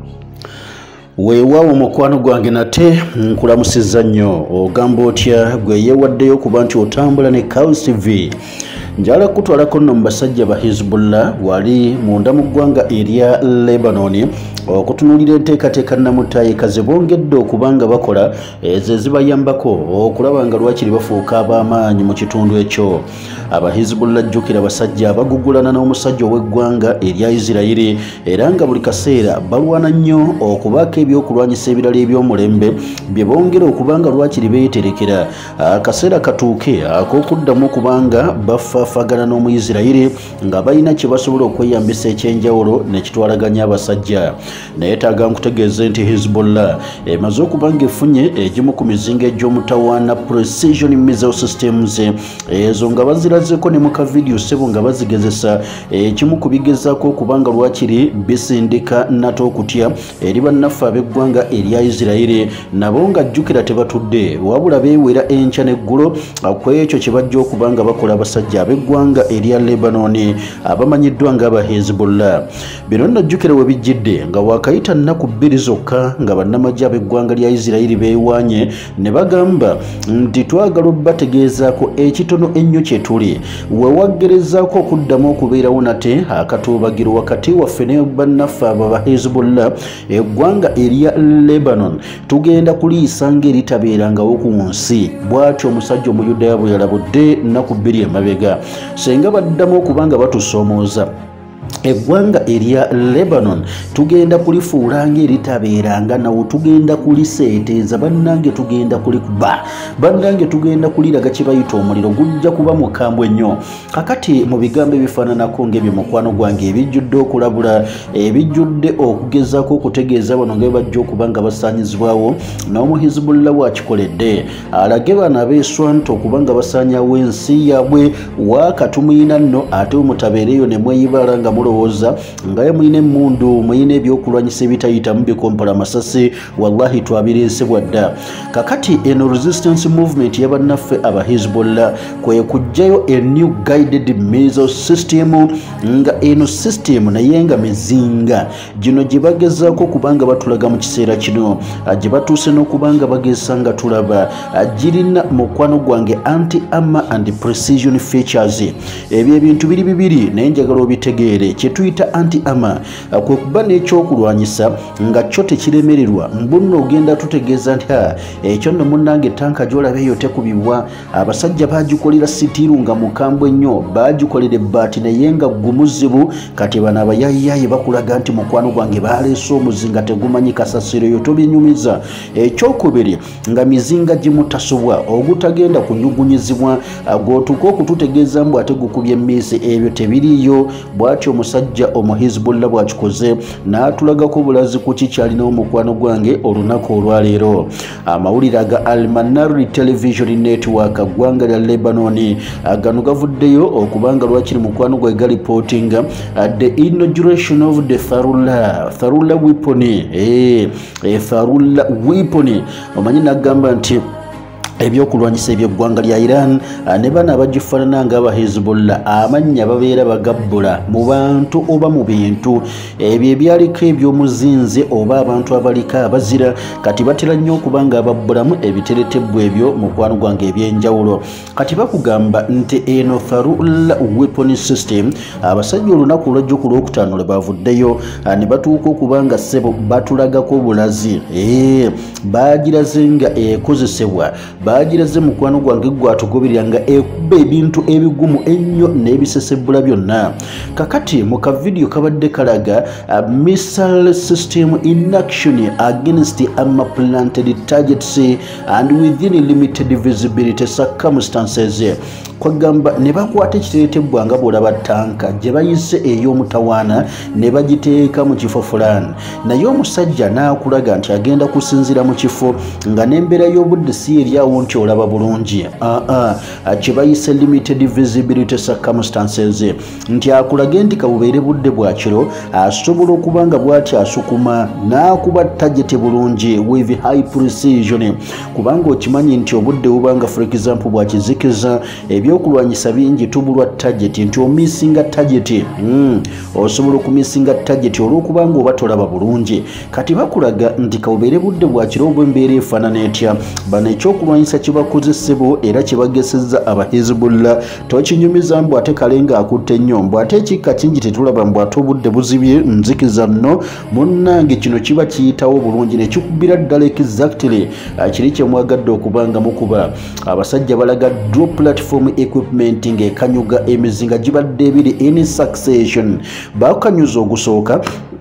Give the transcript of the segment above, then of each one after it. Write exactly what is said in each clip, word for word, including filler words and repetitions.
Weewaawo mukwano gwange nate nkulamusizza nnyo ogamba otya gwe yeewaddeyo kuba nti otambula ne Kals T V. Njala kutwalako nno mu basajja ba HEZBOLLAH wali munda mu ggwanga erya Lebanon okutunuulira enteekateeka nnamutta Ekanze bongedde okubanga bakola ezo ezibayambako okulaba nga lwakiri bafuuka ab'amaanyi mu kitundu ekyo. Aba HEZBOLLAH jjukira basajja abagugulana n'omusajja ow'eggwanga erya Isirayiri era nga buli kaseera balwana nnyo okubaako ebyokulwanyisa ebirala eby'omulembe bye bongera okubanga lwakiri beeterekera akaseera katuuke ak'okuddamu okubanga bafaafagana n'Omuyisirayiri nga balina kye basobola okweyambisa ekyenjawulo ne kitwalaganya abasajja. Naye taaga nkutegeeze nti HEZBOLLAH emaze okuba ng'efunye egimu ku mizinga egy'omutawaana precision missile systems ezo nga bazirazeeko ne mu kavidiyo ssebo nga bazigezesa ekimu ku bigezaako okubanga lwakiri bisindika nate okutya eri bannaffe ab'eggwanga erya Isirayiri nabo nga jjukira tebatudde wabula beewera enkya n'eggulo ku ekyo kye bajja okubanga bakola abasajja ab'eggwanga erya Lebanon abamanyiddwa ng'aba HEZBOLLAH. Bino nno jjukira we bijjidde nga wakayita nnaku bbiri zokka nga bannamagye ab'eggwanga lya Isirayiri beewaanye ne bagamba nti twagala obbategeezaako ekitono ennyo kye tuli we waggerezaako okuddamu okubeerawo nate akatuubagiro wakati waffe ne bannaffe abo ba HEZBOLLAH eggwanga erya Lebanon tugenda kuliisa ng'eritabeerangawo ku nsi. Bw'atyo omusajja omuyudaaya bwe yalabudde nnaku bbiri emabega senga baddamu okubanga batusoomooza eggwanga erya Lebanon tugenda kulifuula ng'eritabeeranga nawo tugenda kuliseeteeza bannange tugenda kulikuba bannange tugenda kuliraga kye bayita omuliro gujja kuba mukambwe nnyo. Kakati mu bigambo ebifaananako ng'ebyo mukwano gwange ebijjudde okulabula ebijjudde okugezaako okutegeeza bano nga bajja okuba nga basaanyizibwawo n'omu HEZBOLLAH bw'akikoledde alage bano abeeswanta okuba nga basaanyaawo ensi yaabwe waakatumuyina nno ate omutabeereyo ne mweyibala nga mulowooza nga muyina emmundu muyina ebyokulwanyisa ebitayitamu bikompola amasasi wallahi twabireesebwa dda. Kakati eno resistance movement y'abannaffe aba HEZBOLLAH kwe kuggyayo a new guided missile system nga eno system naye nga mizinga gino gye bagezaako okubanga batulaga mu kiseera kino gye batuuse n'okubanga bagesa nga tulaba girina mukwano gwange anti armor and precision features. Ebyo ebintu biri bibiri naye njagala obitegeere kye tuyita anti armor kwe kuba n'ekyokulwanyisa nga kyo tekiremererwa mbunno ogenda tutegeeza nti ekyo nno munnange tanka gy'olaba eyo tekubibwa abasajja baagikolera sitiiru nga mukambwe nnyo baagikolera ebbaati naye nga gumuzibu kati bano abayayiyayi bakulaga nti mukwano gwange baaleese omuzinga tegumanyi kasasiro yo tobinyumiza. Ekyokubiri nga mizinga gimutasobwa ogutagenda kunyugunyizibwa gw'otuuka okututegeeza mbu ate gukubye emmisi ebyo tebiriiyo. Bw'atyo omusajja omu HEZBOLLAH bw'akikoze n'atulagako bulazi ku kikyalinawo mukwano gwange olunaku olwaleero. Amawulire aga Al-Manari Television Network ggwanga lya Lebanon gano gavuddeyo okubanga lwakiri mukwano gwe ga reporting the inauguration of the Tharula Tharula weapon eh Tharula weapon omanyi nagamba nti ebyokulwanyisa eby'eggwanga lya Iran ne bano abagifaanana ng'aba HEZBOLLAH amannya babeera bagabbula mu bantu oba mu bintu ebyo ebyaliko eby'omuzinze oba abantu abaliko abazira kati batera nnyo okuba nga ababbulamu ebiteretebwa ebyo mukwano gwange ebyenjawulo. Kati bakugamba nti eno Tharula weapon system abasajja olunaku olwajja ku lwokutaano lwe bavuddeyo ne batuuka okuba nga ssebo batulagako bulazi baagiraze nga ekozesebwa baagiraze mukwano gwange gwatugoberera nga ekuba ebintu ebigumu ennyo n'ebisesebula byonna. Kakati mu kavidiyo kabadde kalaga missile system in action against armor planted targets and within limited visibility circumstances. Kwagamba ne bakwata ekiteretebwa nga bw'olaba tanka gye bayise ey'omutawaana ne bagiteeka mu kifo fulani naye omusajja n'akulaga nti agenda kusinzira mu kifo nga n'embeera y'obudde si eri awo kusalawo nti olaba bulungi. Aa kye bayise limited visibility circumstances nti akulage nti kabubeere budde bwa kiro asobola okuba nga bw'ati asukuma n'akuba target bulungi with high precision kubanga okimanyi nti obudde bubanga for example bwakizikiza ebyokulwanyisa bingi tubulwa target nti omisinga target mm. osobola okumisinga target olw'okubanga oba tolaba bulungi. Kati bakulaga nti kabubeere budde bwa kiro obw'embeera efaanana etya bano ekyokulwanyisa kye bakozesebo era kye bagesezza aba Hezbollah tokinyumiza mbu ate kalenga akutte nnyo mbu ate ekikka kingi tetulaba mbu ate obudde buzibye nzikiza nno munnange kino kiba kiyitawo bulungi ne kikubira ddala exactly kiri kye mwagadde okubanga mukuba abasajja balaga drop platform equipment ng'ekanyuga emizinga gibadde ebiri in succession bakanyuza ogusooka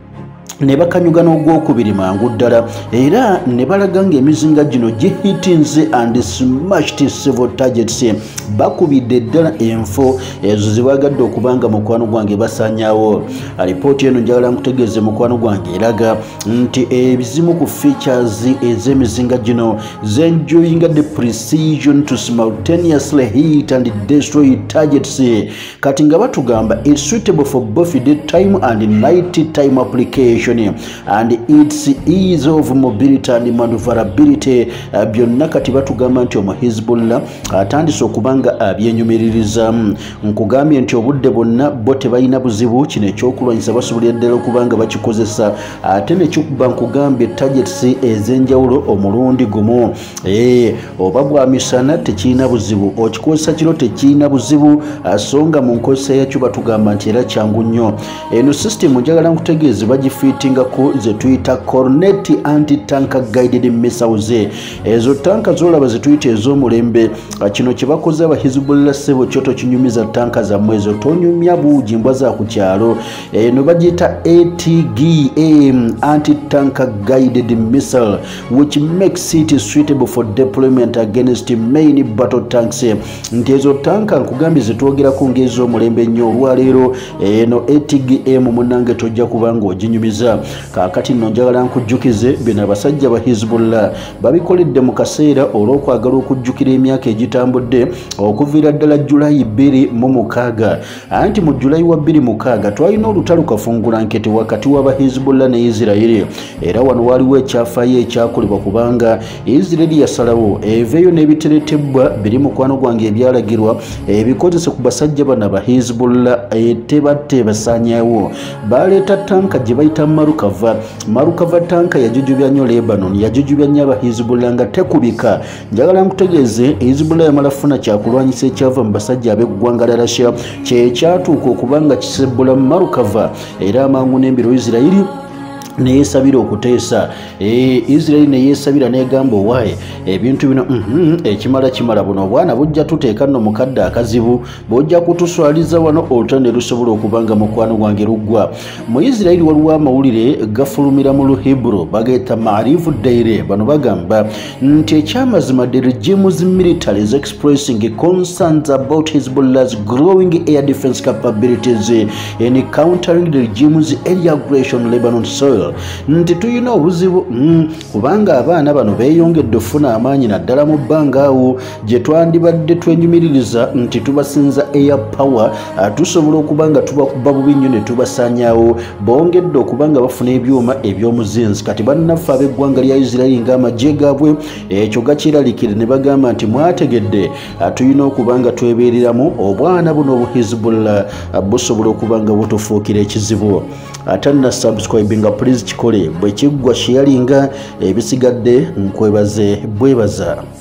ne bakanyuga n'ogwokubiri mangu ddala era ne balaga ng'emizinga gino gihitinze and smashed several targets bakubidde ddala enfo ezo zibagadde okubanga mukwano gwange basanyawo. Alipooti eno njagala nkutegeeze mukwano gwange eraga nti ebizimu ku features ez'emizinga gino zenjoyinga the precision to simultaneously hit and destroy targets kati nga batugamba it's suitable for both daytime and night time application and its ease of mobility and maneuverability uh, byonna kati batugamba nti omu Hezbollah atandise okubanga abyenyumiririza. Nkugambye nti obudde bonna bo tebalina buzibu kino ekyokulwanyisa basobolera ddala okubanga bakikozesa ate nekikuba nkugambye targets ez'enjawulo omulundi gumu ee oba bwa misana tekirina buzibu okikozesa kiro tekirina buzibu asonga mu nkozesa yakyo batugamba nti era kyangu nnyo. Eno system njagala nkutegeeze bagifittinga ku ze tuyita cornet anti-tanker guided missiles ezo tanka zolaba ze tuyita ez'omulembe kino kye bakoze aba Hezbollah sebo kyoto kinyumiza tanka zammwe ezo tonyumya buugi mbwa za ku kyalo eno bagiyita A T G M anti-tanker guided missile which makes it suitable for deployment against main battle tanks nti ezo tanka nkugambye zetwogerako ng'ez'omulembe nnyo olwaleero eno A T G M munange tojja kubanga oginyumiza. Kakati nno njagala nkujjukize bino abasajja ba Hezbollah babikoledde mu kaseera olw'okwagala okujjukira emyaka egitambudde okuviira ddala Julayi bbiri mu mukaaga anti mu Julayi wa bbiri mukaaga twalina olutalo kafungula nkete wakati w'aba Hezbollah ne Israel era wano waliwo ekyafaayo ekyakolebwa kubanga Israel yasalawo eveeyo n'ebiteretebwa biri mukwano gwange ebyalagirwa ebikozese ku basajja bano aba Hezbollah etebatte basaanyaawo baleeta tanka gye bayita Marukava Marukava tanka yajujubya nnyo Lebanon yajujubya nnyo aba Hezbollah nga tekubika. Njagala nkutegeeze Hezbollah yamala funa kyakulwanyisa ekyava mu basajja ab'eggwanga lya Russia kye kyatuuka okubanga kisebula Marukava era amangu n'embiro Israeli neyesabira okuteesa e Israel neyesabira negamba owaye ebintu bino mhm ekimala kimala buno bwana bujja tuteeka nno mukadde akazibu bojja kutuswaliza wano olutane lusobola okubanga mukwano gwange luggwa. Mu Israel waliwo amawulire gafulumira mu Luhebru bageeta Maarifu Daily bano bagamba nti ekyamazima the regime's military is expressing concerns about Hezbollah's growing air defense capabilities in countering the regime's air aggression on Lebanon soil nti tuyina obuzibu mm, kubanga abaana bano beeyongedde ofuna amaanyi naddala mu bbanga awo gye twandibadde twenyumiririza nti tubasinza air power tusobola okubanga tubakuba bubi nnyo ne tubasaanyaawo bongedde okubanga bafuna ebyuma eby'omuzinzi kati bannaffe ab'eggwanga lya Israeli ng'amagye gaabwe ekyo gakiralikire ne bagamba nti mwategedde tuyina okubanga twebeereramu obwana buno obu Hezbollah busobola okubanga butufuukira ekizibu. Ate na subscribinga please kikole bwe kiggwa sharinga ebisigadde nkwebaze bwebaza.